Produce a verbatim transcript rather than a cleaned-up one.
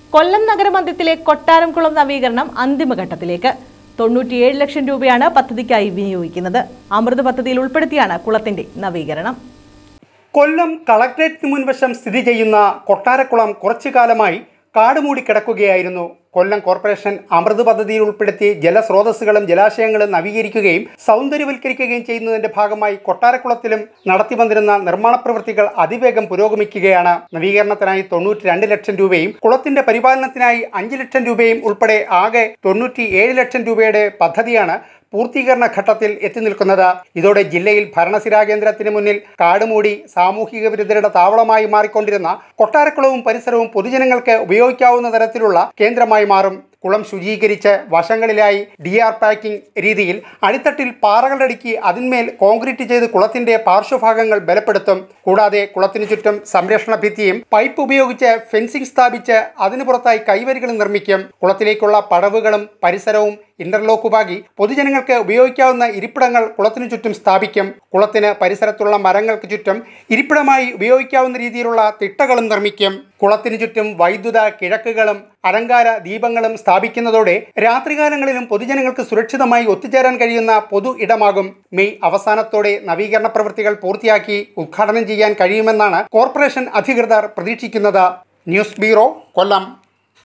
കൊല്ലം നഗരമധ്യത്തിലെ കൊട്ടാരംകുളം നവീകരണം അന്തിമഘട്ടത്തിലേക്ക്. തൊണ്ണൂറ്റിയേഴ് ലക്ഷം രൂപയാണ് പദ്ധതിക്കായി വിനിയോഗിക്കുന്നത്. അമൃത് പദ്ധതിയിൽ ഉൾപ്പെടുത്തിയാണ് കുളത്തിന്റെ നവീകരണം. കൊല്ലം കളക്ടറേറ്റിന് മുൻവശം സ്ഥിതി ചെയ്യുന്ന കൊട്ടാരക്കുളം കുറച്ചു കാലമായി കാടുമൂടി കിടക്കുകയായിരുന്നു. കൊല്ലം കോർപ്പറേഷൻ അമൃത് പദ്ധതിയിൽ ഉൾപ്പെടുത്തി ജലസ്രോതസ്സുകളും ജലാശയങ്ങളും നവീകരിക്കുകയും സൗന്ദര്യവൽക്കരിക്കുകയും ചെയ്യുന്നതിന്റെ ഭാഗമായി കൊട്ടാരക്കുളത്തിലും നടത്തിവന്നിരുന്ന നിർമ്മാണ പ്രവൃത്തികൾ അതിവേഗം പുരോഗമിക്കുകയാണ്. നവീകരണത്തിനായി തൊണ്ണൂറ്റി രണ്ട് ലക്ഷം രൂപയും കുളത്തിന്റെ പരിപാലനത്തിനായി അഞ്ച് ലക്ഷം രൂപയും ഉൾപ്പെടെ ആകെ തൊണ്ണൂറ്റി ഏഴ് ലക്ഷം രൂപയുടെ പദ്ധതിയാണ് പൂർത്തീകരണ ഘട്ടത്തിൽ എത്തി നിൽക്കുന്നത്. ഇതോടെ ജില്ലയിൽ ഭരണസിരാ കേന്ദ്രത്തിന് മുന്നിൽ കാടുമൂടി സാമൂഹിക വിരുദ്ധരുടെ താവളമായി മാറിക്കൊണ്ടിരുന്ന കൊട്ടാരക്കുളവും പരിസരവും പൊതുജനങ്ങൾക്ക് ഉപയോഗിക്കാവുന്ന തരത്തിലുള്ള കേന്ദ്രമായി മാറും. കുളം ശുചീകരിച്ച് വശങ്ങളിലായി ഡി ആർ പാക്കിംഗ് രീതിയിൽ അടിത്തട്ടിൽ പാറകളടുക്കി അതിന്മേൽ കോൺക്രീറ്റ് ചെയ്ത് കുളത്തിന്റെ പാർശ്വഭാഗങ്ങൾ ബലപ്പെടുത്തും. കൂടാതെ കുളത്തിനു ചുറ്റും സംരക്ഷണ ഭിത്തിയും പൈപ്പ് ഉപയോഗിച്ച് ഫെൻസിംഗ് സ്ഥാപിച്ച് അതിനു പുറത്തായി കൈവരികളും നിർമ്മിക്കും. കുളത്തിലേക്കുള്ള പടവുകളും പരിസരവും ഇന്റർലോക്കുപാകി പൊതുജനങ്ങൾക്ക് ഉപയോഗിക്കാവുന്ന ഇരിപ്പിടങ്ങൾ കുളത്തിനു ചുറ്റും സ്ഥാപിക്കും. കുളത്തിന് പരിസരത്തുള്ള മരങ്ങൾക്ക് ചുറ്റും ഇരിപ്പിടമായി ഉപയോഗിക്കാവുന്ന രീതിയിലുള്ള തിട്ടകളും നിർമ്മിക്കും. കുളത്തിനു ചുറ്റും വൈദ്യുത കിഴക്കുകളും അലങ്കാര ദീപങ്ങളും സ്ഥാപിക്കുന്നതോടെ രാത്രികാലങ്ങളിലും പൊതുജനങ്ങൾക്ക് സുരക്ഷിതമായി ഒത്തുചേരാൻ കഴിയുന്ന പൊതു ഇടമാകും. മെയ് അവസാനത്തോടെ നവീകരണ പ്രവൃത്തികൾ പൂർത്തിയാക്കി ഉദ്ഘാടനം ചെയ്യാൻ കഴിയുമെന്നാണ് കോർപ്പറേഷൻ അധികൃതർ പ്രതീക്ഷിക്കുന്നത്. ന്യൂസ് ബ്യൂറോ, കൊല്ലം.